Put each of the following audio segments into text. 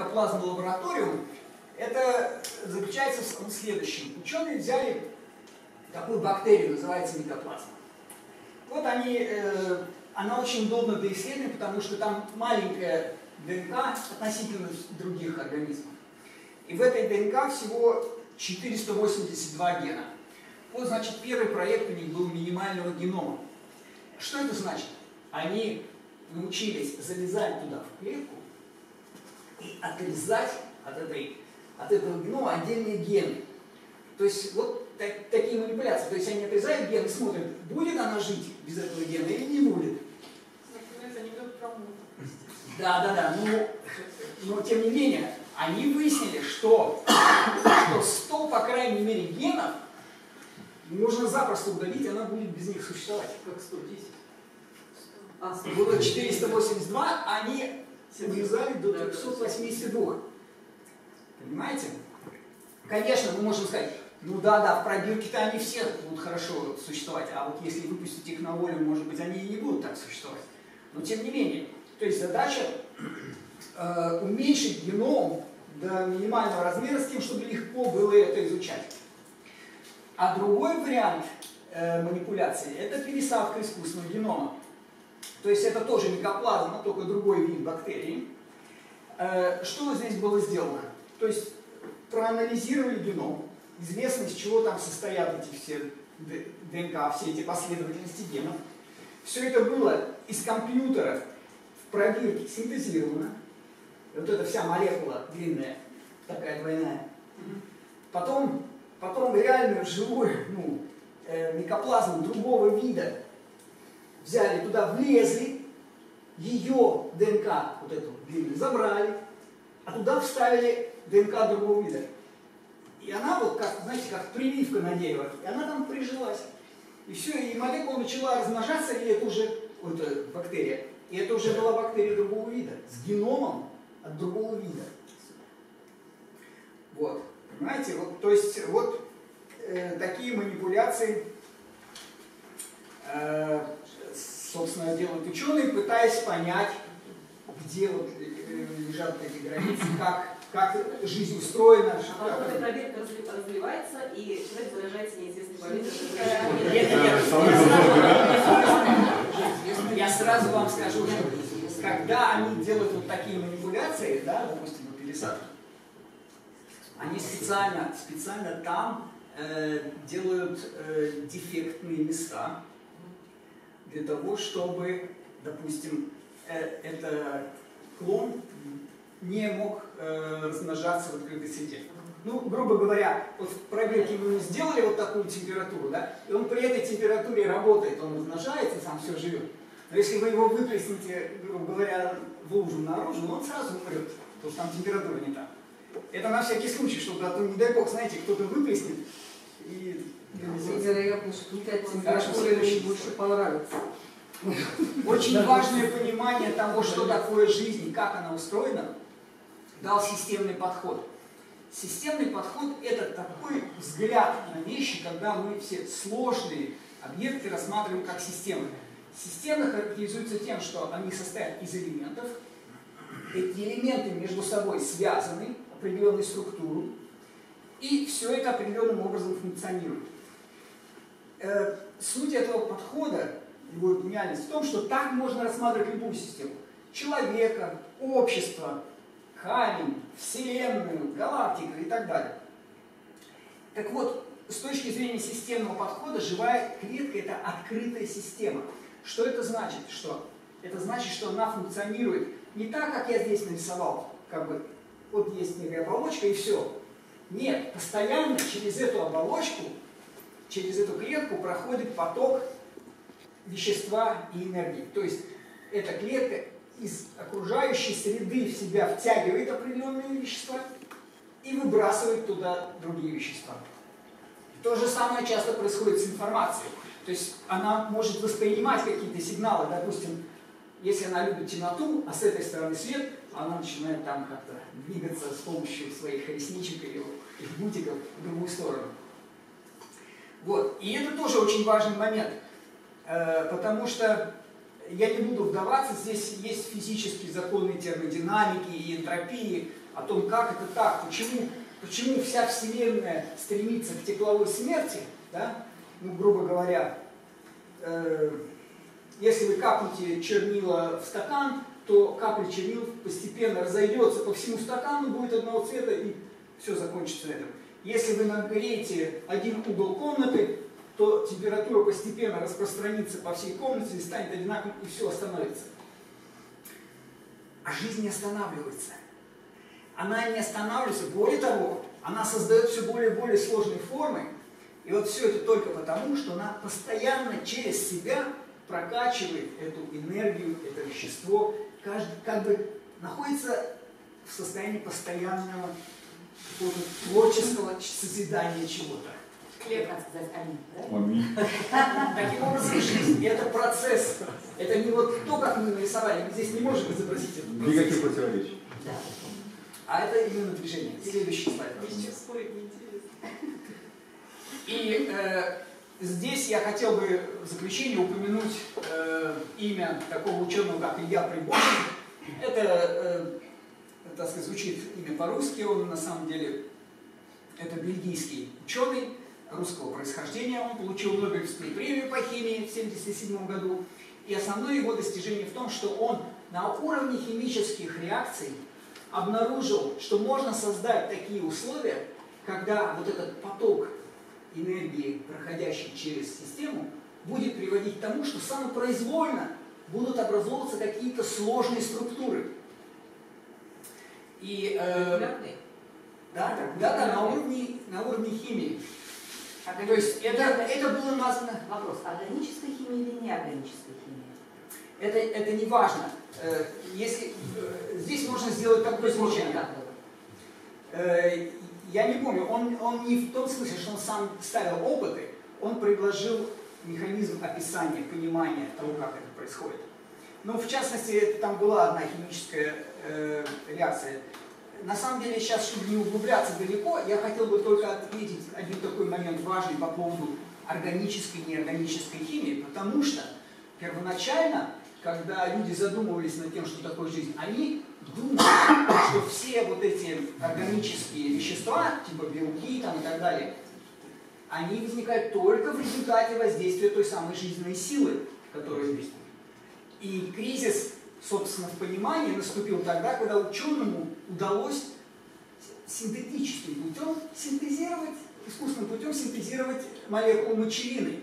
микоплазму лабораторию, это заключается в следующем. Ученые взяли такую бактерию, называется микоплазма. Вот она очень удобна для исследования, потому что там маленькая ДНК относительно других организмов. И в этой ДНК всего 482 гена. Вот, значит, первый проект у них был минимального генома. Что это значит? Они научились залезать туда в клетку и отрезать от этого генома отдельные гены. То есть вот такие манипуляции. То есть они отрезают ген и смотрят, будет она жить без этого гена или не будет. Да. Но тем не менее, они выяснили, что 100, по крайней мере, генов можно запросто удалить, она будет без них существовать. Как 110? Вот 482, они урезали до 382. Понимаете? Конечно, мы можем сказать, ну да, в пробирке-то они все будут хорошо существовать, а вот если выпустить их на волю, может быть, они и не будут так существовать. Но тем не менее, то есть задача уменьшить геном до минимального размера с тем, чтобы легко было это изучать. А другой вариант манипуляции – это пересадка искусственного генома. То есть это тоже микоплазма, только другой вид бактерий. Что здесь было сделано? То есть проанализировали геном, известно, из чего там состоят эти все ДНК, все эти последовательности генов. Все это было из компьютера в пробирке синтезировано. Вот эта вся молекула длинная, такая двойная. Потом реальную живую микоплазму другого вида взяли туда, влезли, ее ДНК, вот эту длинную, забрали, а туда вставили ДНК другого вида. И она вот, как, знаете, как прививка на дерево, и она там прижилась. И все, и молекула начала размножаться, и это уже, вот эта бактерия, и это уже была бактерия другого вида, с геномом от другого вида. Вот, понимаете, вот, то есть, вот такие манипуляции, собственно, делают ученые, пытаясь понять, где вот лежат эти границы, как жизнь устроена. А потом эта пробирка разливается, и человек заражается неизвестной болезнью. Я сразу вам скажу, что когда они делают вот такие манипуляции, да, допустим, пересадки, они специально там делают дефектные места для того, чтобы, допустим, этот клон не мог размножаться в открытой среде. Ну, грубо говоря, вот в пробирке мы сделали вот такую температуру, да, и он при этой температуре работает, он размножается, сам все живет. Но если вы его выплесните, грубо говоря, в лужу наружу, он сразу умрет, потому что там температура не та. Это на всякий случай, чтобы, а то, не дай бог, знаете, кто-то выплеснет и... Вероятно, что температура больше понравится. Очень важное понимание того, что такое жизнь и как она устроена, дал системный подход. Системный подход – это такой взгляд на вещи, когда мы все сложные объекты рассматриваем как системы. Системы характеризуются тем, что они состоят из элементов. Эти элементы между собой связаны, определенной структурой, и все это определенным образом функционирует. Суть этого подхода, его гениальность в том, что так можно рассматривать любую систему. Человека, общество, камень, Вселенную, галактику и так далее. Так вот, с точки зрения системного подхода, живая клетка – это открытая система. Что это значит? Это значит, что она функционирует не так, как я здесь нарисовал, как бы вот есть некая оболочка и все. Нет, постоянно через эту оболочку, через эту клетку проходит поток вещества и энергии. То есть эта клетка из окружающей среды в себя втягивает определенные вещества и выбрасывает туда другие вещества. То же самое часто происходит с информацией. То есть она может воспринимать какие-то сигналы, допустим, если она любит темноту, а с этой стороны свет, она начинает там как-то двигаться с помощью своих ресничек или бутиков в другую сторону. Вот. И это тоже очень важный момент, потому что я не буду вдаваться, здесь есть физические законы термодинамики и энтропии, о том, как это так, почему вся Вселенная стремится к тепловой смерти, да? Ну, грубо говоря, если вы капнете чернила в стакан, то капля чернил постепенно разойдется по всему стакану, будет одного цвета и все закончится на этом. Если вы нагреете один угол комнаты, то температура постепенно распространится по всей комнате и станет одинаковой, и все остановится. А жизнь не останавливается. Она не останавливается, более того, она создает все более и более сложные формы. И вот все это только потому, что она постоянно через себя прокачивает эту энергию, это вещество, как бы находится в состоянии постоянного творческого созидания чего-то. Клетка, сказать, аминь, да? Аминь. Таким образом, жизнь – это процесс. Это не вот то, как мы нарисовали. Мы здесь не можем изобразить этот процесс. Никаких противоречий. Да. А это именно движение. Следующий слайд. Еще спорить неинтересно. И здесь я хотел бы в заключение упомянуть имя такого ученого, как Илья Приборский. Это, так сказать, звучит имя по-русски, он на самом деле это бельгийский ученый русского происхождения. Он получил Нобелевскую премию по химии в 1977 году. И основное его достижение в том, что он на уровне химических реакций обнаружил, что можно создать такие условия, когда вот этот поток энергии, проходящий через систему, будет приводить к тому, что самопроизвольно будут образовываться какие-то сложные структуры. И, да, на уровне химии. То есть это было названо... Вопрос, органическая химия или неорганическая химия? Это не важно. Здесь можно сделать такое замечание. Я не помню, он не в том смысле, что он сам ставил опыты, он предложил механизм описания, понимания того, как это происходит. Но в частности, там была одна химическая реакция. На самом деле, сейчас, чтобы не углубляться далеко, я хотел бы только отметить один такой момент важный по поводу органической и неорганической химии, потому что первоначально, когда люди задумывались над тем, что такое жизнь, они думали, что все вот эти органические вещества, типа белки там, и так далее, они возникают только в результате воздействия той самой жизненной силы, которая есть. И кризис, собственно, в понимании наступил тогда, когда ученому удалось синтетическим путем синтезировать, искусственным путем синтезировать молекулу мочевины.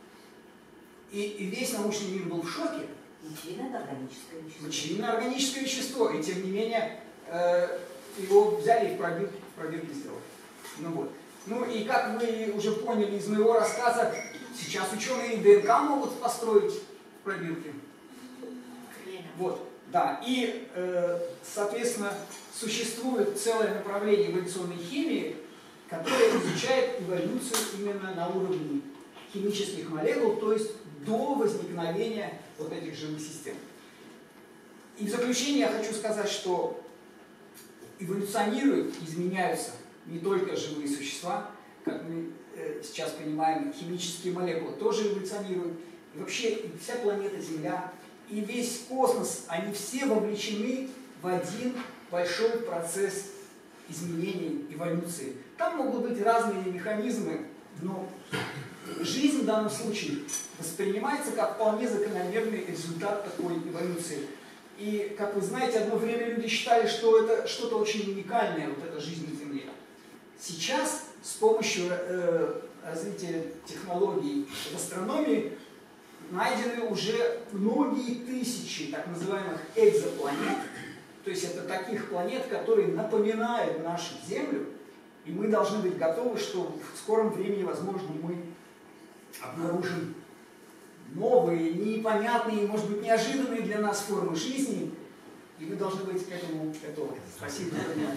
И весь научный мир был в шоке. Мочевина – это органическое вещество. Мочевина – органическое вещество, и тем не менее его взяли и в пробирке сделали. Ну вот. Ну и как вы уже поняли из моего рассказа, сейчас ученые ДНК могут построить в пробирке. Вот, да. И, соответственно, существует целое направление эволюционной химии, которое изучает эволюцию именно на уровне химических молекул, то есть до возникновения вот этих живых систем. И в заключение я хочу сказать, что эволюционируют, изменяются не только живые существа, как мы сейчас понимаем, химические молекулы тоже эволюционируют. И вообще вся планета Земля и весь космос, они все вовлечены в один большой процесс изменений, эволюции. Там могут быть разные механизмы, но жизнь в данном случае воспринимается как вполне закономерный результат такой эволюции. И, как вы знаете, одно время люди считали, что это что-то очень уникальное, вот эта жизнь на Земле. Сейчас с помощью развития технологий в астрономии найдены уже многие тысячи так называемых экзопланет, то есть это таких планет, которые напоминают нашу Землю, и мы должны быть готовы, что в скором времени, возможно, мы обнаружим новые, непонятные, может быть, неожиданные для нас формы жизни, и мы должны быть к этому готовы. Спасибо за внимание.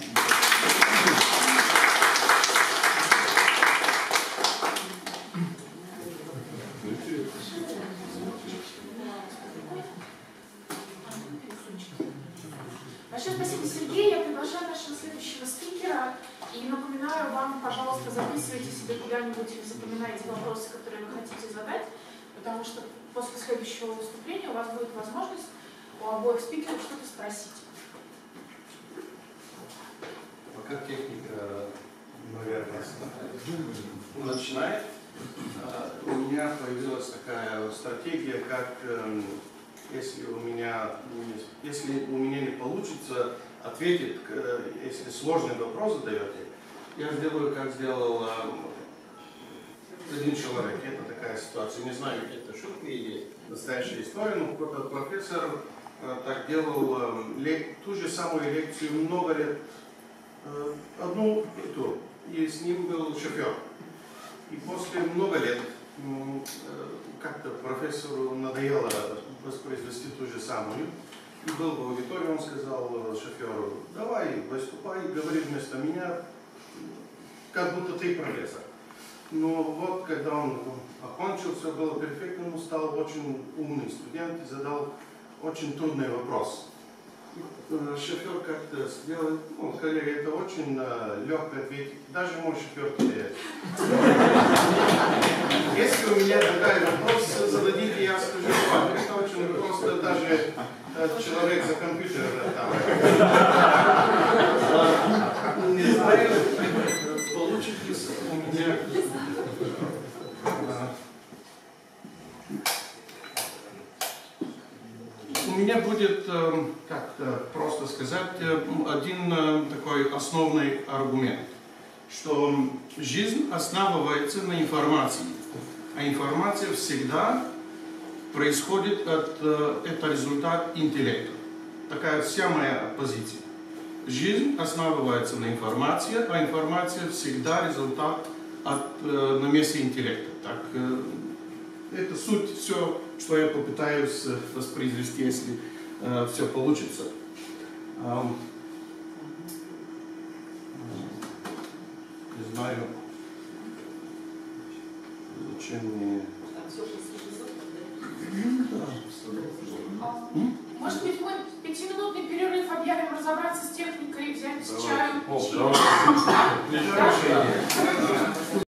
Большое спасибо, Сергей. Я приглашаю нашего следующего спикера. И напоминаю вам, пожалуйста, записывайте себе куда-нибудь, запоминайте вопросы, которые вы хотите задать, потому что после следующего выступления у вас будет возможность у обоих спикеров что-то спросить. Пока техника, наверное, начинает, у меня появилась такая стратегия, как если у меня не получится ответить, если сложный вопрос задаете, я сделаю, как сделал один человек. Это такая ситуация. Не знаю, это шутка или настоящая история, но профессор так делал ту же самую лекцию много лет, одну и ту. И с ним был шофер. И после много лет как-то профессору надоело воспроизвести ту же самую. И был в аудитории, он сказал шоферу: давай, выступай, говори вместо меня, как будто ты профессор. Но вот, когда он окончил, все было перфектно, он стал очень умный студент и задал очень трудный вопрос. Шофер как-то сделал: коллега, это очень легко ответить, даже мой шофер теряет. Если у меня такой вопрос зададите, я скажу: это очень просто, даже человек за компьютером там. Не знаю, получится у меня. У меня будет, как просто сказать, один такой основной аргумент, что жизнь основывается на информации, а информация всегда происходит это результат интеллекта. Такая вся моя позиция. Жизнь основывается на информации, а информация всегда результат на месте интеллекта. Так, это суть, все, что я попытаюсь воспроизвести, если все получится. Не знаю, зачем мне... Может быть, мы 5-минутный перерыв объявим, разобраться с техникой, взять чаю, Хорошая идея.